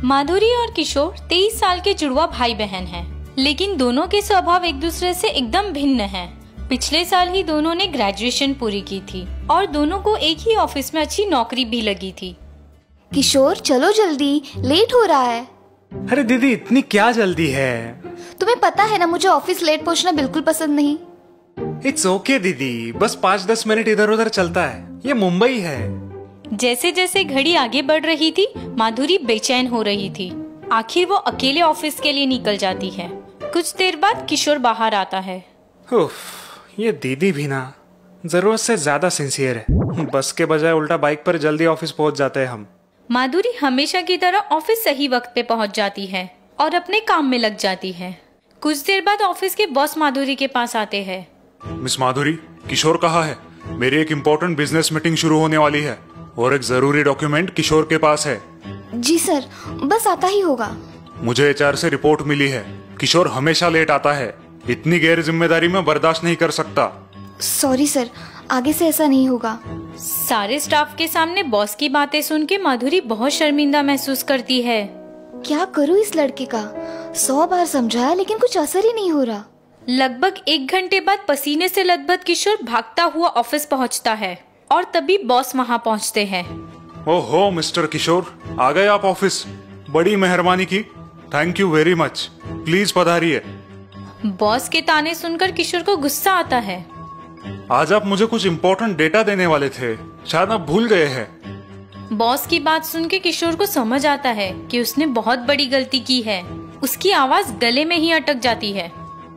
माधुरी और किशोर 23 साल के जुड़वा भाई बहन हैं, लेकिन दोनों के स्वभाव एक दूसरे से एकदम भिन्न हैं। पिछले साल ही दोनों ने ग्रेजुएशन पूरी की थी और दोनों को एक ही ऑफिस में अच्छी नौकरी भी लगी थी। किशोर चलो जल्दी, लेट हो रहा है। अरे दीदी इतनी क्या जल्दी है? तुम्हें पता है ना मुझे ऑफिस लेट पहुंचना बिल्कुल पसंद नहीं। इट्स ओके दीदी, बस 5-10 मिनट इधर उधर चलता है, ये मुंबई है। जैसे जैसे घड़ी आगे बढ़ रही थी, माधुरी बेचैन हो रही थी। आखिर वो अकेले ऑफिस के लिए निकल जाती है। कुछ देर बाद किशोर बाहर आता है। उफ, ये दीदी भी ना जरूरत से ज्यादा सिंसियर है। बस के बजाय उल्टा बाइक पर जल्दी ऑफिस पहुंच जाते हैं हम। माधुरी हमेशा की तरह ऑफिस सही वक्त पे पहुंच जाती है और अपने काम में लग जाती है। कुछ देर बाद ऑफिस के बॉस माधुरी के पास आते हैं। मिस माधुरी, किशोर कहाँ है? मेरी एक इम्पोर्टेंट बिजनेस मीटिंग शुरू होने वाली है और एक जरूरी डॉक्यूमेंट किशोर के पास है। जी सर, बस आता ही होगा। मुझे एचआर से रिपोर्ट मिली है, किशोर हमेशा लेट आता है। इतनी गैर जिम्मेदारी मैं बर्दाश्त नहीं कर सकता। सॉरी सर, आगे से ऐसा नहीं होगा। सारे स्टाफ के सामने बॉस की बातें सुन के माधुरी बहुत शर्मिंदा महसूस करती है। क्या करूँ इस लड़के का? 100 बार समझाया लेकिन कुछ असर ही नहीं हो रहा। लगभग 1 घंटे बाद पसीने से लथपथ किशोर भागता हुआ ऑफिस पहुंचता है और तभी बॉस वहां पहुंचते हैं। ओहो मिस्टर किशोर, आ गए आप ऑफिस। बड़ी मेहरबानी की, thank you very much. Please पधारिए। बॉस के ताने सुनकर किशोर को गुस्सा आता है। आज आप मुझे कुछ इम्पोर्टेंट डेटा देने वाले थे, शायद आप भूल गए हैं। बॉस की बात सुन के किशोर को समझ आता है कि उसने बहुत बड़ी गलती की है। उसकी आवाज गले में ही अटक जाती है।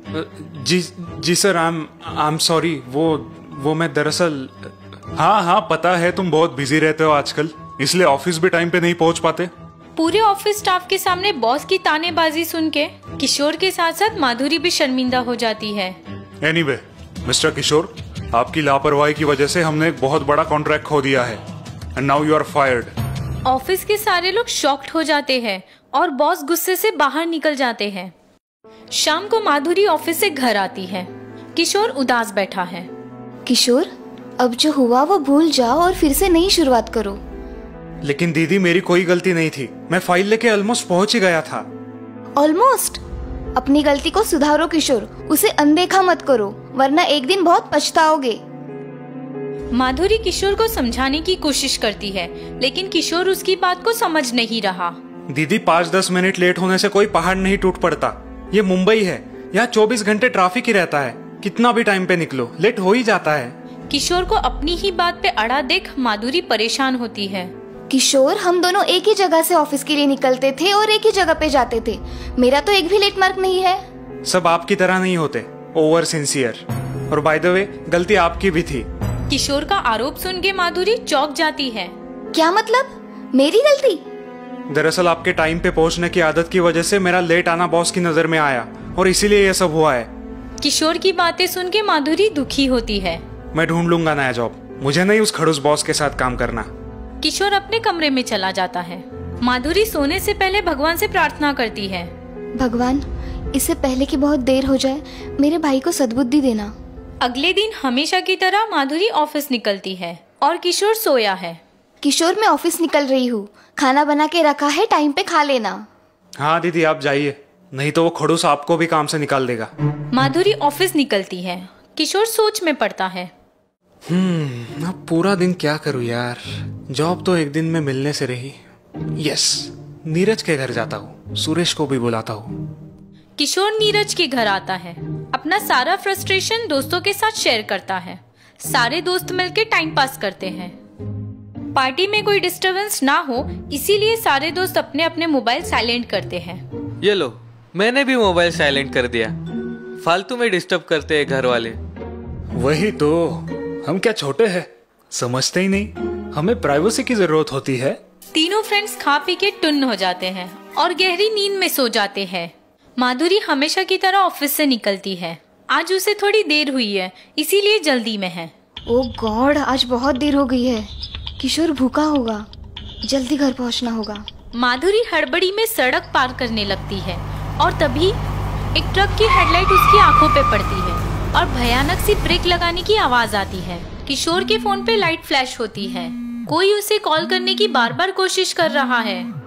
जी सर, आई एम सॉरी। वो मैं दरअसल। हाँ, पता है तुम बहुत बिजी रहते हो आजकल, इसलिए ऑफिस भी टाइम पे नहीं पहुंच पाते। पूरे ऑफिस स्टाफ के सामने बॉस की तानेबाजी सुन के किशोर के साथ साथ माधुरी भी शर्मिंदा हो जाती है। एनीवे, मिस्टर किशोर, आपकी लापरवाही की वजह से हमने एक बहुत बड़ा कॉन्ट्रैक्ट खो दिया है and now you are fired. Office के सारे लोग शॉक्ड हो जाते हैं और बॉस गुस्से से बाहर निकल जाते हैं। शाम को माधुरी ऑफिस से घर आती है। किशोर उदास बैठा है। किशोर, अब जो हुआ वो भूल जाओ और फिर से नई शुरुआत करो। लेकिन दीदी मेरी कोई गलती नहीं थी, मैं फाइल लेके ऑलमोस्ट पहुंच ही गया था। ऑलमोस्ट? अपनी गलती को सुधारो किशोर, उसे अनदेखा मत करो वरना एक दिन बहुत पछताओगे। माधुरी किशोर को समझाने की कोशिश करती है, लेकिन किशोर उसकी बात को समझ नहीं रहा। दीदी 5-10 मिनट लेट होने से कोई पहाड़ नहीं टूट पड़ता। ये मुंबई है, यहाँ 24 घंटे ट्रैफिक ही रहता है। कितना भी टाइम पे निकलो, लेट हो ही जाता है। किशोर को अपनी ही बात पे अड़ा देख माधुरी परेशान होती है। किशोर, हम दोनों एक ही जगह से ऑफिस के लिए निकलते थे और एक ही जगह पे जाते थे। मेरा तो एक भी लेट मार्क नहीं है। सब आपकी तरह नहीं होते, ओवर सिंसियर। और बाय द वे, गलती आपकी भी थी। किशोर का आरोप सुन के माधुरी चौंक जाती है। क्या मतलब? मेरी गलती? दरअसल आपके टाइम पे पहुंचने की आदत की वजह से मेरा लेट आना बॉस की नजर में आया और इसीलिए ये सब हुआ है। किशोर की बातें सुन के माधुरी दुखी होती है। मैं ढूंढ लूंगा नया जॉब, मुझे नहीं उस खड़ूस बॉस के साथ काम करना। किशोर अपने कमरे में चला जाता है। माधुरी सोने से पहले भगवान से प्रार्थना करती है। भगवान, इससे पहले कि बहुत देर हो जाए मेरे भाई को सद्बुद्धि देना। अगले दिन हमेशा की तरह माधुरी ऑफिस निकलती है और किशोर सोया है। किशोर, मैं ऑफिस निकल रही हूँ, खाना बना के रखा है, टाइम पे खा लेना। हाँ दीदी आप जाइए, नहीं तो वो खड़ूस आपको भी काम से निकाल देगा। माधुरी ऑफिस निकलती है। किशोर सोच में पड़ता है। अब पूरा दिन क्या करूँ यार, जॉब तो एक दिन में मिलने से रही। यस, नीरज के घर जाता हूँ, सुरेश को भी बुलाता हूँ। किशोर नीरज के घर आता है। अपना सारा फ्रस्ट्रेशन दोस्तों के साथ शेयर करता है। सारे दोस्त मिलकर टाइम पास करते हैं। पार्टी में कोई डिस्टरबेंस ना हो इसीलिए सारे दोस्त अपने अपने मोबाइल साइलेंट करते हैं। ये लो, मैंने भी मोबाइल साइलेंट कर दिया। फालतू में डिस्टर्ब करते हैं घर वाले। वही तो, हम क्या छोटे हैं, समझते ही नहीं हमें प्राइवेसी की जरूरत होती है। तीनों फ्रेंड्स खा पी के टुन्न हो जाते हैं और गहरी नींद में सो जाते हैं। माधुरी हमेशा की तरह ऑफिस से निकलती है। आज उसे थोड़ी देर हुई है, इसीलिए जल्दी में है। ओह गॉड, आज बहुत देर हो गई है। किशोर भूखा होगा, जल्दी घर पहुंचना होगा। माधुरी हड़बड़ी में सड़क पार करने लगती है और तभी एक ट्रक की हेडलाइट उसकी आंखों पे पड़ती है और भयानक सी ब्रेक लगाने की आवाज आती है। किशोर के फोन पे लाइट फ्लैश होती है। कोई उसे कॉल करने की बार बार कोशिश कर रहा है।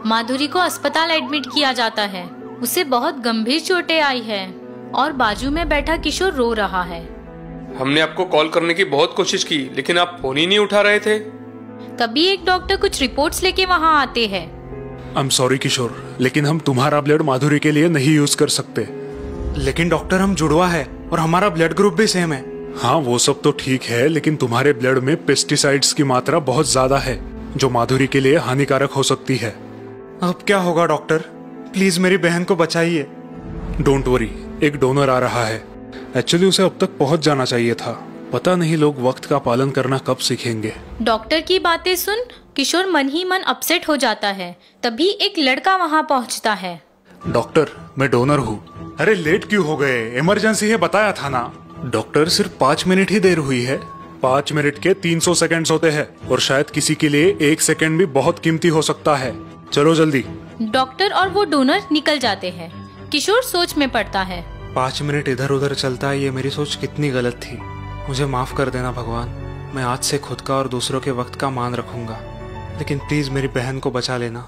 माधुरी को अस्पताल एडमिट किया जाता है। उसे बहुत गंभीर चोटें आई है और बाजू में बैठा किशोर रो रहा है। हमने आपको कॉल करने की बहुत कोशिश की, लेकिन आप फोन ही नहीं उठा रहे थे। तभी एक डॉक्टर कुछ रिपोर्ट्स लेके वहाँ आते हैं। आई एम सॉरी किशोर, लेकिन हम तुम्हारा ब्लड माधुरी के लिए नहीं यूज कर सकते। लेकिन डॉक्टर हम जुड़वा है और हमारा ब्लड ग्रुप भी सेम है। हाँ वो सब तो ठीक है, लेकिन तुम्हारे ब्लड में पेस्टिसाइड्स की मात्रा बहुत ज्यादा है जो माधुरी के लिए हानिकारक हो सकती है। अब क्या होगा डॉक्टर? प्लीज मेरी बहन को बचाइए। डोंट वरी, एक डोनर आ रहा है। एक्चुअली उसे अब तक पहुंच जाना चाहिए था। पता नहीं लोग वक्त का पालन करना कब सीखेंगे। डॉक्टर की बातें सुन किशोर मन ही मन अपसेट हो जाता है। तभी एक लड़का वहाँ पहुँचता है। डॉक्टर, मैं डोनर हूँ। अरे लेट क्यों हो गए? इमरजेंसी है, बताया था ना। डॉक्टर सिर्फ 5 मिनट ही देर हुई है। 5 मिनट के 300 सेकंड्स होते हैं और शायद किसी के लिए 1 सेकंड भी बहुत कीमती हो सकता है। चलो जल्दी। डॉक्टर और वो डोनर निकल जाते हैं। किशोर सोच में पड़ता है। 5 मिनट इधर उधर चलता है, ये मेरी सोच कितनी गलत थी। मुझे माफ कर देना भगवान। मैं आज से खुद का और दूसरों के वक्त का मान रखूंगा, लेकिन प्लीज मेरी बहन को बचा लेना।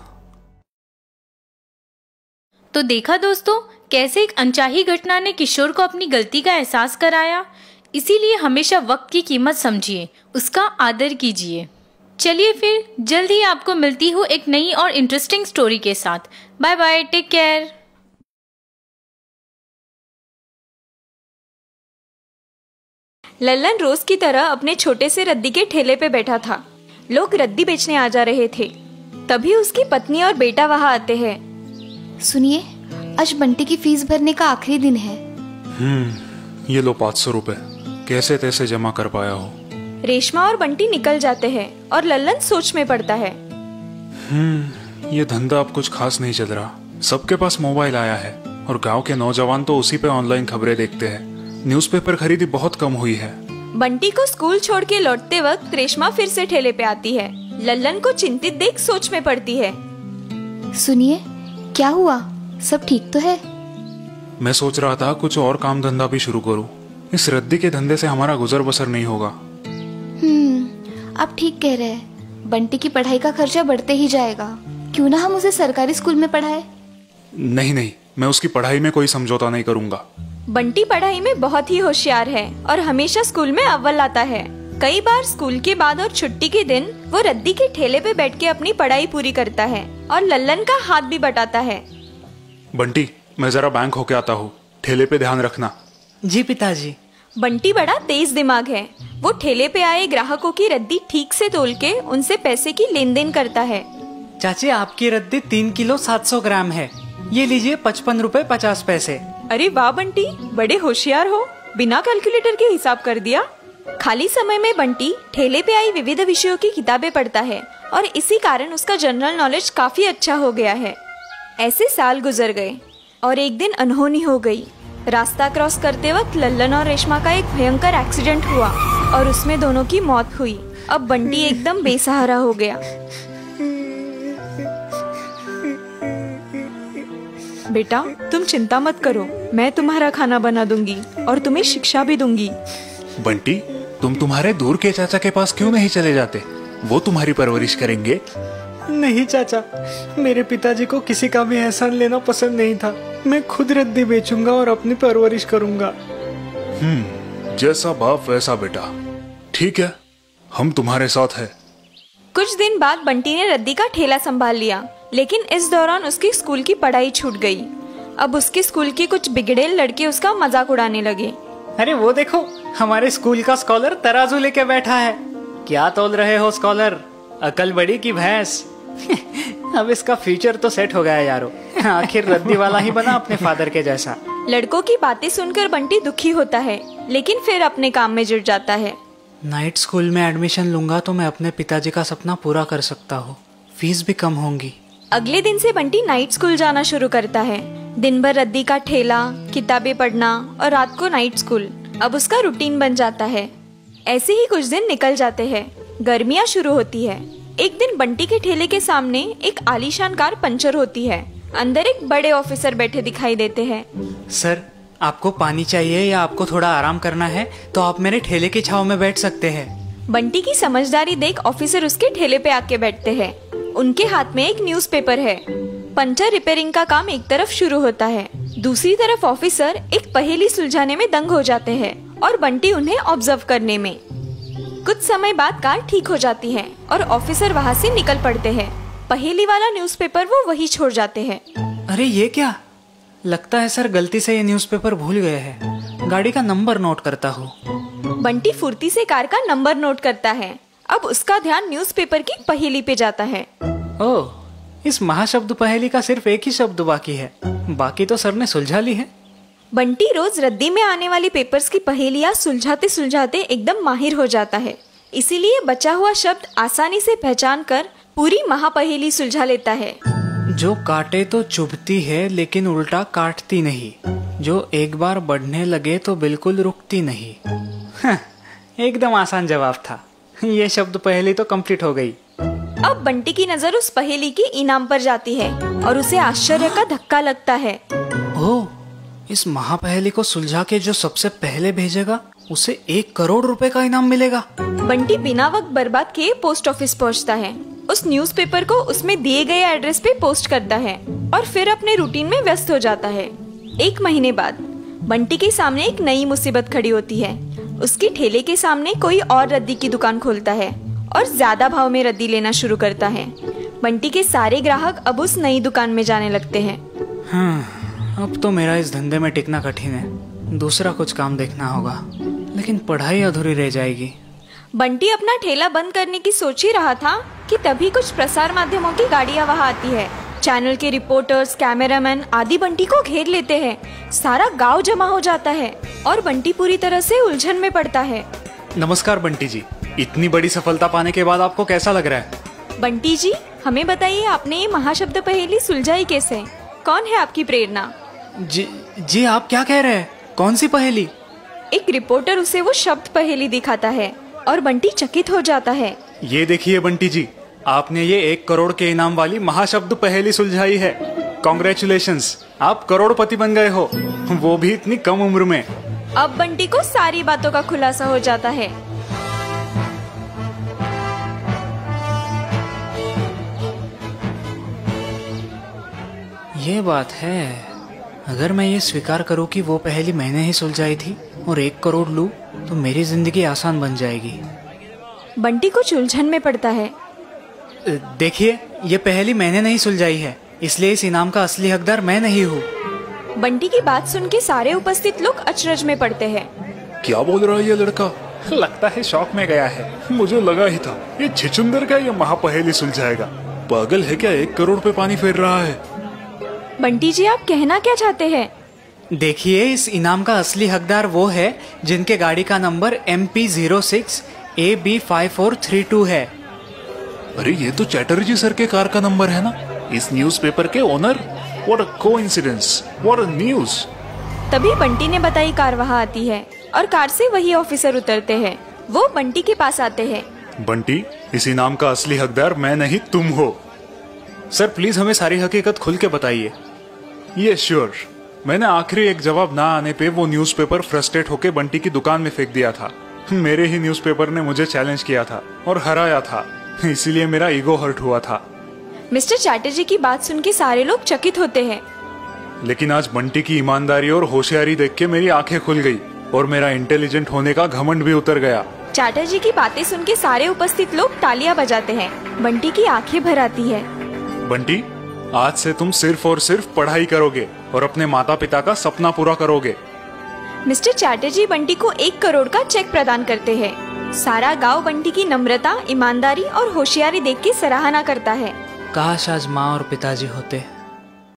तो देखा दोस्तों, कैसे एक अनचाही घटना ने किशोर को अपनी गलती का एहसास कराया। इसीलिए हमेशा वक्त की कीमत समझिए, उसका आदर कीजिए। चलिए फिर जल्द ही आपको मिलती हूँ एक नई और इंटरेस्टिंग स्टोरी के साथ। Bye bye, take care. Lallan रोज की तरह अपने छोटे से रद्दी के ठेले पे बैठा था। लोग रद्दी बेचने आ जा रहे थे। तभी उसकी पत्नी और बेटा वहाँ आते हैं। सुनिए, आज बंटी की फीस भरने का आखिरी दिन है। ये लो 500 रुपए, कैसे तैसे जमा कर पाया हो। रेशमा और बंटी निकल जाते हैं और लल्लन सोच में पड़ता है। ये धंधा अब कुछ खास नहीं चल रहा। सबके पास मोबाइल आया है और गांव के नौजवान तो उसी पे ऑनलाइन खबरें देखते हैं। न्यूज़पेपर खरीदी बहुत कम हुई है। बंटी को स्कूल छोड़ के लौटते वक्त रेशमा फिर से ठेले पे आती है। लल्लन को चिंतित देख सोच में पड़ती है। सुनिए, क्या हुआ? सब ठीक तो है? मैं सोच रहा था कुछ और काम धंधा भी शुरू करूं। इस रद्दी के धंधे से हमारा गुजर बसर नहीं होगा। आप ठीक कह रहे हैं। बंटी की पढ़ाई का खर्चा बढ़ते ही जाएगा। क्यों ना हम उसे सरकारी स्कूल में पढ़ाए? नहीं, मैं उसकी पढ़ाई में कोई समझौता नहीं करूंगा। बंटी पढ़ाई में बहुत ही होशियार है और हमेशा स्कूल में अव्वल आता है। कई बार स्कूल के बाद और छुट्टी के दिन वो रद्दी के ठेले पे बैठ के अपनी पढ़ाई पूरी करता है और लल्लन का हाथ भी बटाता है। बंटी, मैं जरा बैंक होके आता हूँ, ठेले पे ध्यान रखना। जी पिताजी। बंटी बड़ा तेज दिमाग है। वो ठेले पे आए ग्राहकों की रद्दी ठीक से तोल के उनसे पैसे की लेन देन करता है। चाची, आपकी रद्दी 3 किलो 700 ग्राम है। ये लीजिए 55 रुपए 50 पैसे। अरे वाह बंटी, बड़े होशियार हो। बिना कैलकुलेटर के हिसाब कर दिया। खाली समय में बंटी ठेले पे आई विविध विषयों की किताबें पढ़ता है और इसी कारण उसका जनरल नॉलेज काफी अच्छा हो गया है। ऐसे साल गुजर गए और एक दिन अनहोनी हो गई। रास्ता क्रॉस करते वक्त लल्लन और रेशमा का एक भयंकर एक्सीडेंट हुआ और उसमें दोनों की मौत हुई। अब बंटी एकदम बेसहारा हो गया। बेटा, तुम चिंता मत करो, मैं तुम्हारा खाना बना दूंगी और तुम्हें शिक्षा भी दूंगी। बंटी, तुम तुम्हारे दूर के चाचा के पास क्यों नहीं चले जाते? वो तुम्हारी परवरिश करेंगे। नहीं चाचा, मेरे पिताजी को किसी का भी एहसान लेना पसंद नहीं था। मैं खुद रद्दी बेचूंगा और अपनी परवरिश करूंगा। जैसा बाप वैसा बेटा। ठीक है, हम तुम्हारे साथ हैं। कुछ दिन बाद बंटी ने रद्दी का ठेला संभाल लिया, लेकिन इस दौरान उसकी स्कूल की पढ़ाई छूट गई। अब उसके स्कूल के कुछ बिगड़ेल लड़के उसका मजाक उड़ाने लगे। अरे वो देखो, हमारे स्कूल का स्कॉलर तराजू लेके बैठा है। क्या तोल रहे हो स्कॉलर? अकल बड़ी की भैंस। अब इसका फ्यूचर तो सेट हो गया यारो। आखिर रद्दी वाला ही बना अपने फादर के जैसा। लड़कों की बातें सुनकर बंटी दुखी होता है, लेकिन फिर अपने काम में जुट जाता है। नाइट स्कूल में एडमिशन लूंगा तो मैं अपने पिताजी का सपना पूरा कर सकता हूँ। फीस भी कम होंगी। अगले दिन से बंटी नाइट स्कूल जाना शुरू करता है। दिन भर रद्दी का ठेला, किताबें पढ़ना और रात को नाइट स्कूल अब उसका रूटीन बन जाता है। ऐसे ही कुछ दिन निकल जाते हैं। गर्मियाँ शुरू होती है। एक दिन बंटी के ठेले के सामने एक आलीशान कार पंचर होती है। अंदर एक बड़े ऑफिसर बैठे दिखाई देते हैं। सर, आपको पानी चाहिए या आपको थोड़ा आराम करना है तो आप मेरे ठेले की छांव में बैठ सकते हैं। बंटी की समझदारी देख ऑफिसर उसके ठेले पे आके बैठते हैं। उनके हाथ में एक न्यूज़पेपर है। पंचर रिपेयरिंग का काम एक तरफ शुरू होता है, दूसरी तरफ ऑफिसर एक पहेली सुलझाने में दंग हो जाते हैं और बंटी उन्हें ऑब्जर्व करने में। कुछ समय बाद कार ठीक हो जाती है और ऑफिसर वहाँ से निकल पड़ते हैं। पहेली वाला न्यूज़पेपर वो वही छोड़ जाते हैं। अरे ये क्या, लगता है सर गलती से ये न्यूज़पेपर भूल गए हैं। गाड़ी का नंबर नोट करता हूँ। बंटी फुर्ती से कार का नंबर नोट करता है। अब उसका ध्यान न्यूज़पेपर की पहेली पे जाता है। ओह, इस महाशब्द पहेली का सिर्फ एक ही शब्द बाकी है, बाकी तो सर ने सुलझा ली है। बंटी रोज रद्दी में आने वाली पेपर्स की पहेलियाँ सुलझाते सुलझाते एकदम माहिर हो जाता है। इसीलिए बचा हुआ शब्द आसानी से पहचान कर पूरी महापहेली सुलझा लेता है। जो काटे तो चुभती है लेकिन उल्टा काटती नहीं, जो एक बार बढ़ने लगे तो बिल्कुल रुकती नहीं। एकदम आसान जवाब था। ये शब्द पहेली तो कंप्लीट हो गई। अब बंटी की नजर उस पहेली की इनाम पर जाती है और उसे आश्चर्य का धक्का लगता है। ओह, इस महापहेली को सुलझा के जो सबसे पहले भेजेगा उसे 1 करोड़ रुपए का इनाम मिलेगा। बंटी बिना वक्त बर्बाद किए पोस्ट ऑफिस पहुंचता है। उस न्यूज़पेपर को उसमें दिए गए एड्रेस पे पोस्ट करता है और फिर अपने रूटीन में व्यस्त हो जाता है। 1 महीने बाद बंटी के सामने एक नई मुसीबत खड़ी होती है। उसके ठेले के सामने कोई और रद्दी की दुकान खोलता है और ज्यादा भाव में रद्दी लेना शुरू करता है। बंटी के सारे ग्राहक अब उस नई दुकान में जाने लगते हैं। अब तो मेरा इस धंधे में टिकना कठिन है। दूसरा कुछ काम देखना होगा, लेकिन पढ़ाई अधूरी रह जाएगी। बंटी अपना ठेला बंद करने की सोच ही रहा था कि तभी कुछ प्रसार माध्यमों की गाड़ियां वहां आती है। चैनल के रिपोर्टर्स, कैमरामैन आदि बंटी को घेर लेते हैं। सारा गांव जमा हो जाता है और बंटी पूरी तरह से उलझन में पड़ता है। नमस्कार बंटी जी, इतनी बड़ी सफलता पाने के बाद आपको कैसा लग रहा है? बंटी जी, हमें बताइए, आपने ये महाशब्द पहेली सुलझाई कैसे? कौन है आपकी प्रेरणा? जी आप क्या कह रहे हैं? कौन सी पहेली? एक रिपोर्टर उसे वो शब्द पहेली दिखाता है और बंटी चकित हो जाता है। ये देखिए बंटी जी, आपने ये 1 करोड़ के इनाम वाली महाशब्द पहेली सुलझाई है। कॉन्ग्रेचुलेशंस, आप करोड़पति बन गए हो, वो भी इतनी कम उम्र में। अब बंटी को सारी बातों का खुलासा हो जाता है। ये बात है, अगर मैं ये स्वीकार करूं कि वो पहेली मैंने ही सुलझाई थी और 1 करोड़ लूं, तो मेरी जिंदगी आसान बन जाएगी। बंटी कुछ उलझन में पड़ता है। देखिए, ये पहेली मैंने नहीं सुलझाई है, इसलिए इस इनाम का असली हकदार मैं नहीं हूँ। बंटी की बात सुन के सारे उपस्थित लोग अचरज में पड़ते हैं। क्या बोल रहा है ये लड़का? लगता है शौक में गया है। मुझे लगा ही था ये छिचुंदर का ये महापहेली सुलझाएगा। पागल है क्या? 1 करोड़ पे पानी फेर रहा है। बंटी जी, आप कहना क्या चाहते हैं? देखिए, इस इनाम का असली हकदार वो है जिनके गाड़ी का नंबर MP06 AB5432 है। अरे ये तो चैटर्जी सर के कार का नंबर है ना, इस न्यूज़पेपर के owner. What a coincidence, what a news. तभी बंटी ने बताई कार वहाँ आती है और कार से वही ऑफिसर उतरते हैं। वो बंटी के पास आते हैं। बंटी, इस इनाम का असली हकदार मैं नहीं, तुम हो। सर प्लीज हमें सारी हकीकत खुल के बताइए। ये श्योर, मैंने आखिरी एक जवाब ना आने पे वो न्यूज़पेपर फ्रस्ट्रेट होके बंटी की दुकान में फेंक दिया था। मेरे ही न्यूज़पेपर ने मुझे चैलेंज किया था और हराया था, इसीलिए मेरा ईगो हर्ट हुआ था। मिस्टर चैटर्जी की बात सुन के सारे लोग चकित होते हैं। लेकिन आज बंटी की ईमानदारी और होशियारी देख के मेरी आंखें खुल गई और मेरा इंटेलिजेंट होने का घमंड भी उतर गया। चैटर्जी की बातें सुन के सारे उपस्थित लोग तालियां बजाते हैं। बंटी की आंखें भर आती है। बंटी, आज से तुम सिर्फ और सिर्फ पढ़ाई करोगे और अपने माता पिता का सपना पूरा करोगे। मिस्टर चैटर्जी बंटी को 1 करोड़ का चेक प्रदान करते हैं। सारा गांव बंटी की नम्रता, ईमानदारी और होशियारी देख के सराहना करता है। काश आज माँ और पिताजी होते।